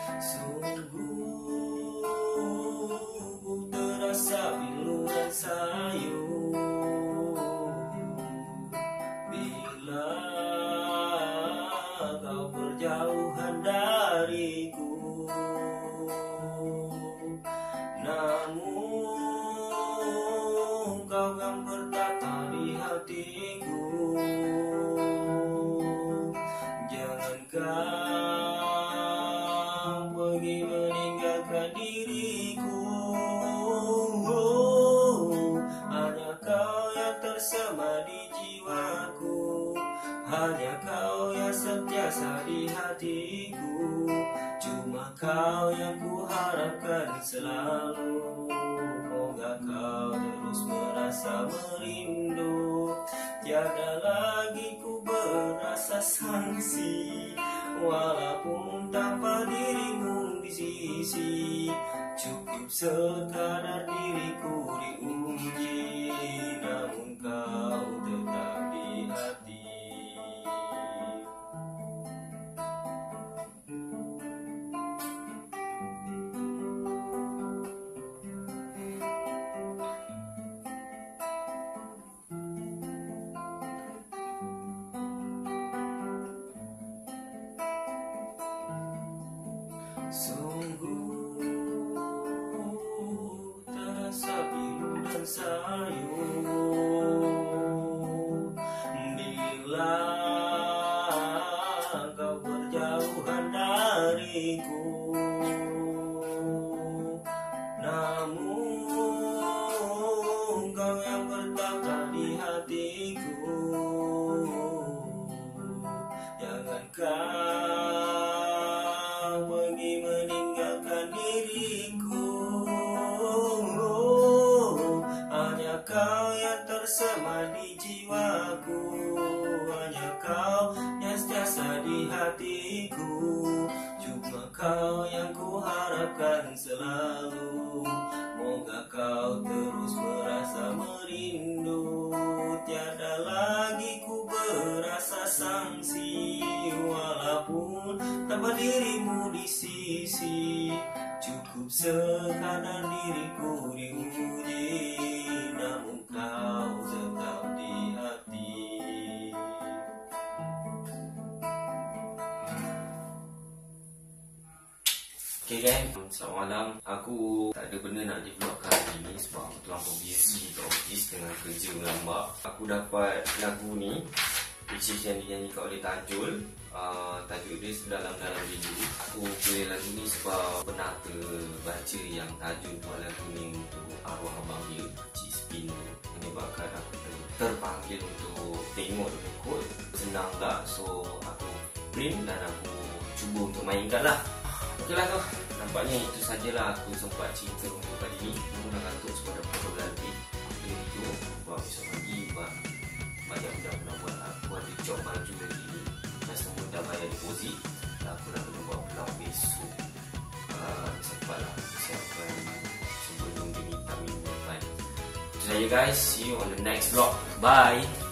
Sungguh terasa pilu dan sayu bila kau berjauhan dariku. Namun kau yang bertata di hatiku. Jangan kau pergi meninggalkan diriku. Hanya kau yang tersema di jiwaku. Hanya kau yang sentiasa di hatiku. Cuma kau yang kuharapkan selalu. Moga kau terus merasa merindu. Tiada lagi ku berasa sangsi, walaupun tanpa dirimu di sisi. Cukup sekadar diriku diuji, namun kau tetap di hati. Sungguh terasa pilu dan sayu bila kau berjauhan dariku. Namun kau yang bertata di hatiku. Jangan kau pergi meninggalkan diriku. Hanya kau yang tersema di jiwaku. Hanya kau yang sentiasa di hatiku. Cuma kau yang kuharapkan selalu. Moga kau terus merasa merindu. Tiada lagi ku berasa sangsi, walaupun tanpa dirimu di sisi. Cukup sekadar diriku diuji, namun kau tetap di hati. Okay guys, selamat malam. Aku tak ada benda nak di-vlog kali ni sebab aku terlampau busy kat office dengan kerja melambak. Aku dapat lagu ni, which is yang dinyanyikan oleh Tajul. Tajuk dia Sedalam-Dalam Rindu. Aku pilih lagu ni sebab pernah terbaca yang Tajul buat lagu ni untuk arwah abang dia, Cik Spin, menyebabkan aku terpanggil untuk tengok dia kot. Senang tak, so aku print dan aku cuba untuk mainkan lah. Okey lah tu, nampaknya itu sajalah aku sempat cerita untuk kali ni. Aku dah kantuk sebab dah pukul 12 lebih. Aku tidur, buat besok pagi buat banyak benda aku nak buat. Aku ada job baju lagi ni. Customer dah bayar deposit. Aku dah kena buat pulang besok. Sempat lah siapkan sebelum dia minta minggu depan. Itu saja guys, see you on the next vlog. Bye.